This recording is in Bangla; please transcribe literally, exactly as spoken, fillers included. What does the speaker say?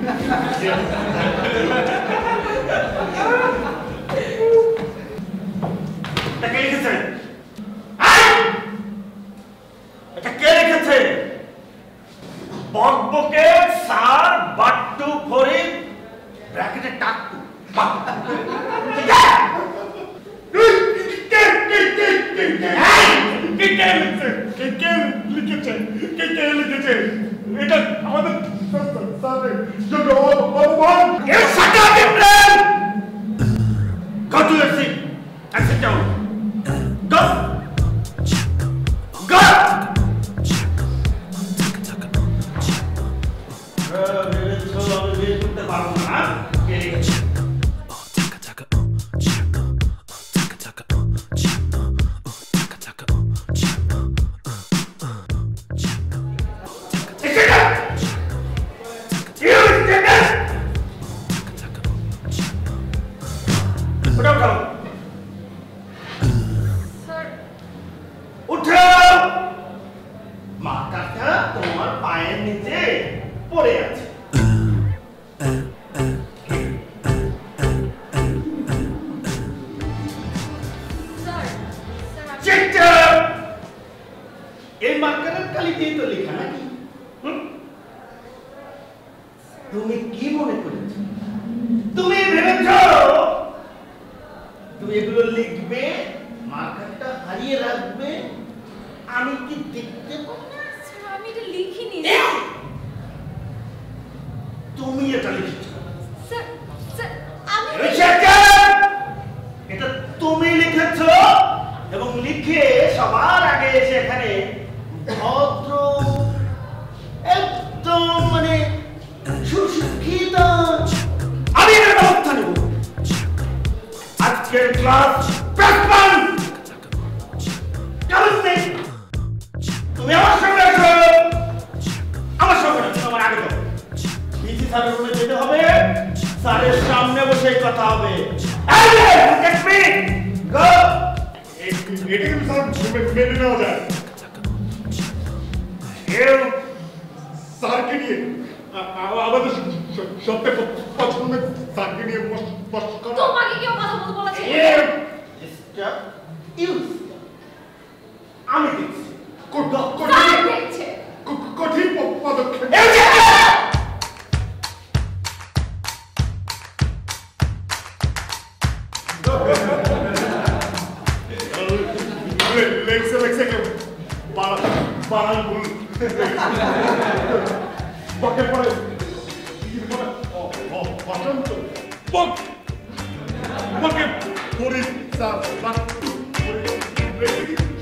কে লিখেছে? এটা কে লিখেছে? বকবকে সার বাট্টু ফরিদ ব্র্যাকেটে টাকটু এটা আমাদের জন্য অপমান। Go to your seat and sit down. Go. Go. মাথাটা তোমার পায়ের নিচে পড়ে আছে। এই মার্কারের কালি দিয়ে তো লেখা নাকি? তুমি কি মনে করেছ? তুমি ভেবেছ তুমি এগুলো লিখবে, মার্কারটা হারিয়ে রাখবে, আমি কি দেখতে পাবো? আমি এটা লিখিনি। তুমি এটা লিখেছো? স্যার স্যার আমি এটা তুমি লিখেছো এবং লিখে সবার আগে এসে এখানে ভদ্র একদম মানে সুশিক্ষিত আমি এর ব্যবস্থা নেব। আজকের ক্লাস প্রাক্তন তুমি আমার সঙ্গে আসো, আমার সঙ্গে তোমার আগে যাও। পিসি স্যারের রুমে যেতে হবে, স্যারের সামনে বসে কথা হবে। এটা কিন্তু স্যার মেনে নেওয়া যায়। স্যারকে নিয়ে আমাদের সবথেকে পছন্দের স্যারকে নিয়ে তোমাকে কেউ কথা বলতে বলেছে? আমি দেখছি কঠিন পদক্ষেপ। লেগছে লেগছে কেউ বাড়ান ভুল বকের পরে বসন্ত বক বকে পরি স্যার